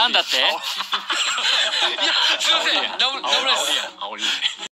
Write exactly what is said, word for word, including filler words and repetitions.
なんだって？ いやすいません。ラブラブラです。